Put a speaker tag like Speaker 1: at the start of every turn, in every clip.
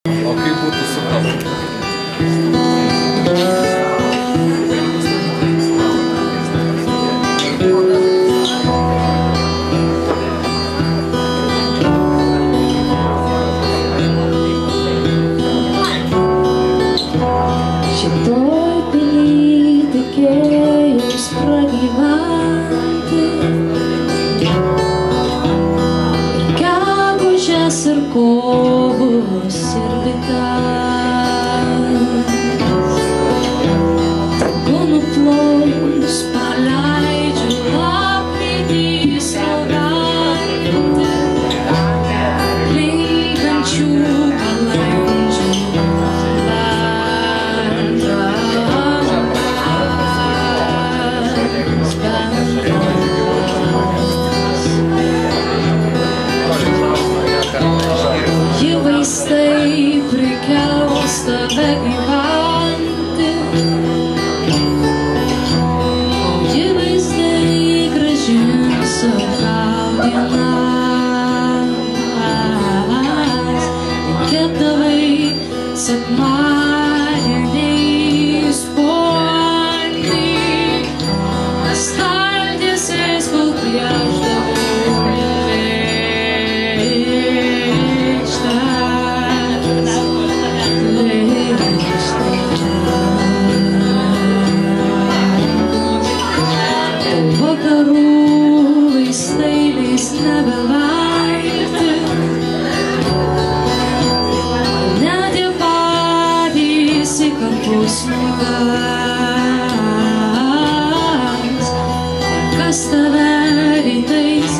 Speaker 1: O kaip būtų su tavo?
Speaker 2: Šitoj pily tikėjus pragyventi ir gegužės ir kovus ir bites. Tegu nuplaus paleidžiu lapkritį sraugantį lygančių balandžių. Ji vaistai prikels tave gyventi, ji vaizdai grąžins atgal dienas. Kepdavai sekmadieniais poantį, staltiesės kol piešdavau vakarų vaistailis nebelaikti, net ir patys į kapus nugas. Kas tave rytais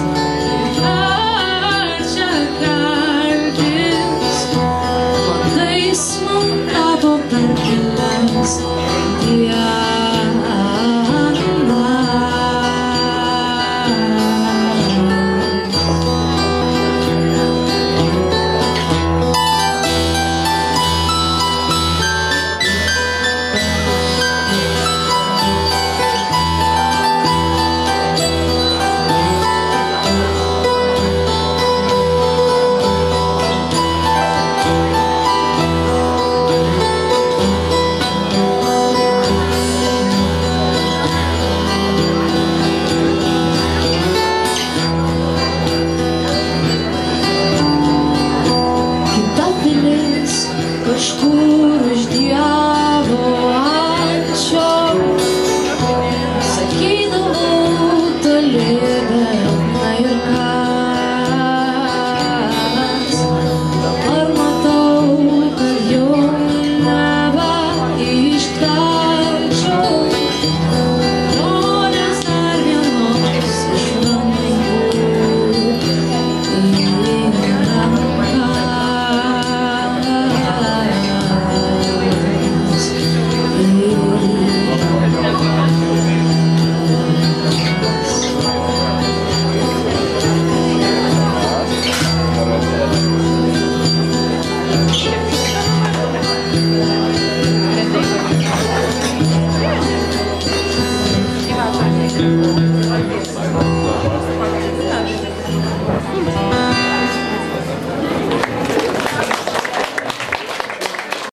Speaker 2: verčia keltis, vadais man tapo per kelias dienas. Kažkur